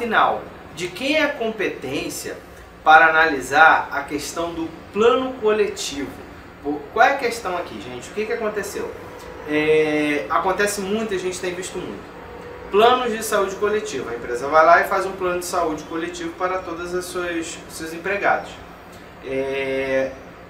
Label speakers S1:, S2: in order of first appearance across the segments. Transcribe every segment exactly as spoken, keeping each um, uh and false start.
S1: Afinal, de quem é a competência para analisar a questão do plano coletivo? Qual é a questão aqui, gente? O que, que aconteceu? É, acontece muito, a gente tem visto muito. Planos de saúde coletiva. A empresa vai lá e faz um plano de saúde coletivo para todos os seus, seus empregados. É,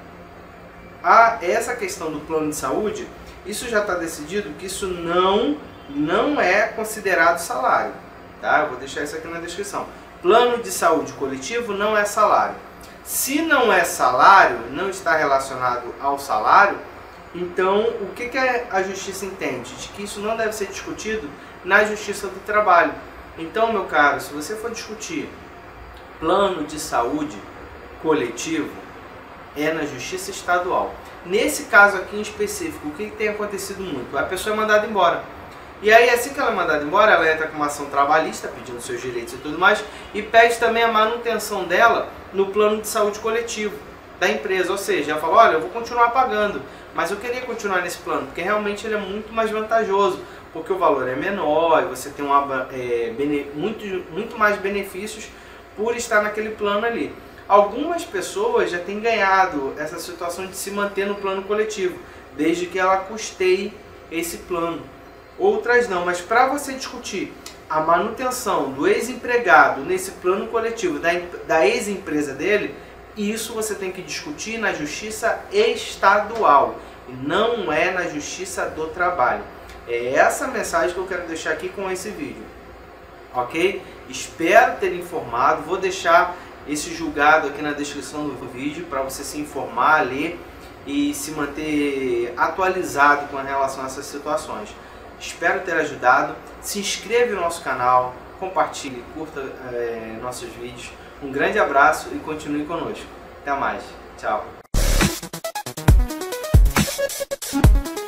S1: a, essa questão do plano de saúde, isso já está decidido que isso não, não é considerado salário. Tá? Eu vou deixar isso aqui na descrição. Plano de saúde coletivo não é salário. Se não é salário, não está relacionado ao salário, então o que, que a justiça entende? De que isso não deve ser discutido na Justiça do Trabalho. Então, meu caro, se você for discutir plano de saúde coletivo, é na Justiça Estadual. Nesse caso aqui em específico, o que, que tem acontecido muito? A pessoa é mandada embora. E aí, assim que ela é mandada embora, ela entra com uma ação trabalhista, pedindo seus direitos e tudo mais, e pede também a manutenção dela no plano de saúde coletivo da empresa. Ou seja, ela fala, olha, eu vou continuar pagando, mas eu queria continuar nesse plano, porque realmente ele é muito mais vantajoso, porque o valor é menor e você tem uma, é, bene, muito, muito mais benefícios por estar naquele plano ali. Algumas pessoas já têm ganhado essa situação de se manter no plano coletivo, desde que ela custeie esse plano. Outras não, mas para você discutir a manutenção do ex-empregado nesse plano coletivo da, da ex-empresa dele, isso você tem que discutir na Justiça Estadual e não é na Justiça do Trabalho. É essa mensagem que eu quero deixar aqui com esse vídeo, ok? Espero ter informado, vou deixar esse julgado aqui na descrição do vídeo para você se informar, ler e se manter atualizado com relação a essas situações. Espero ter ajudado, se inscreva no nosso canal, compartilhe, curta é, nossos vídeos. Um grande abraço e continue conosco. Até mais. Tchau.